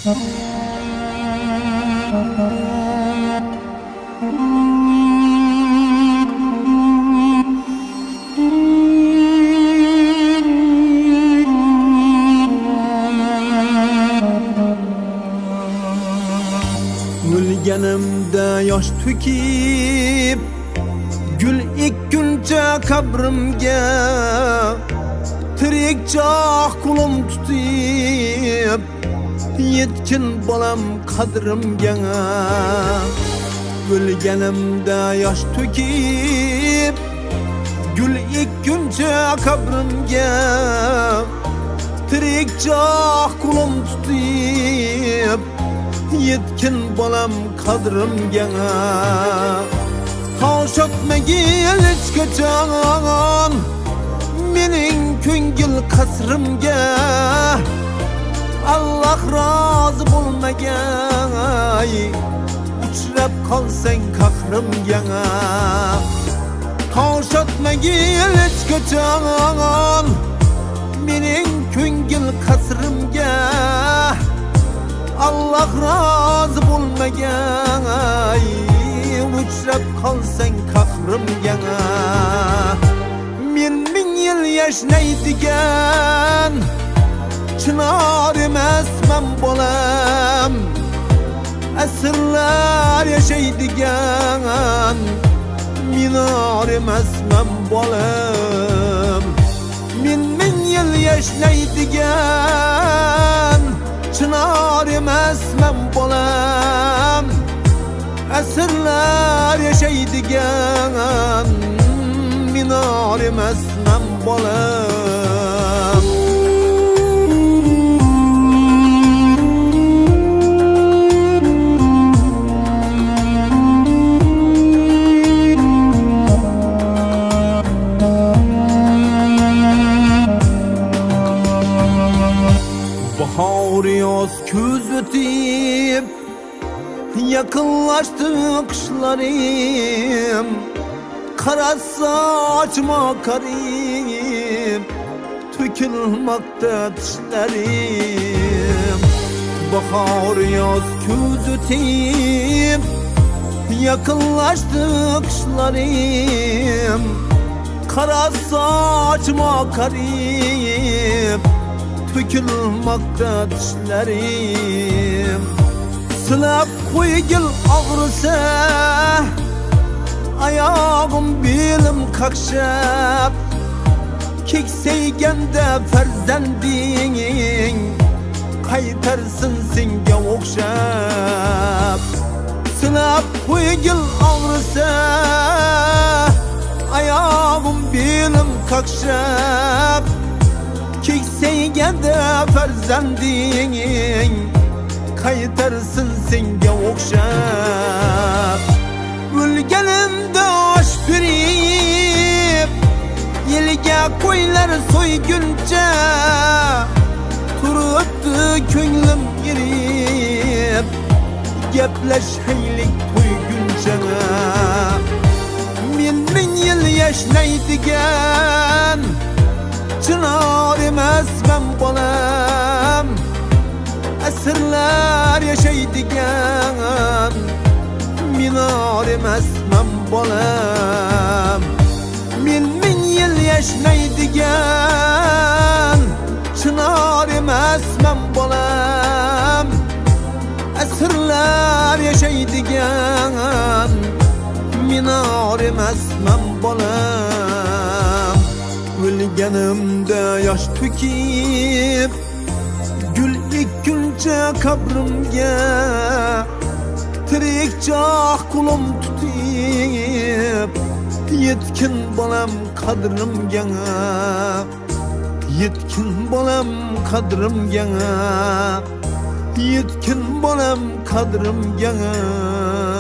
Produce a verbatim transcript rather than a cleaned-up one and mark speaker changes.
Speaker 1: O'lganimda yosh to'kib gul ekkuncha qabrimga tirikcha qulim tutib yetkin bolam qadrimga o'lganimda yosh to'kib gul ekkuncha qabrimga tirikcha qulim tutib yetkin bolam qadrimga tosh otmagin hech qachon mening ko'ngil qasrimga Allah rozi bo'lmagan uchrab qolsang qahrimga tosh otmagin hech qachon mening ko'ngil qasrimga Allah rozi bo'lmagan uchrab qolsang qahrimga men ming yil yashnaydigan chinor emasman bolam asrlar yashaydigan minor emasman bolam men ming yil yashnaydigan chinor emasman bolam asrlar yashaydigan minor emasman bolam bahor yoz kuz o'tib yaqinlashdi qishlarim qara sochma karim to'kilmoqda tishlarim bahor yoz kuz o'tib yaqinlashdi qishlarim qara sochma karim to'kilmoqda tishlarim silab qo'ygil og'risa oyog'im belim qaqshab keksayganda farzanding qaytarsin senga o'xshab silab qo'ygil og'risa oyog'im belim qaqshab keksayganda farzanding qaytarsin senga o'xshab o'lganimda osh berib yelga qo'ylar so'yguncha turibdi ko'nglim erib gaplashaylik to'yguncha men ming yil yashnaydigan chinor emasman bolam asrlar yashaydigan minor emasman bolam men ming yil yashnaydigan chinor emasman bolam asrlar yashaydigan minor emasman bolam o'lganimda yosh to'kib gul ekkuncha qabrimga tirikcha qulim tutib yetkin bolam qadrimga yetkin bolam qadrimga yetkin bolam qadrimga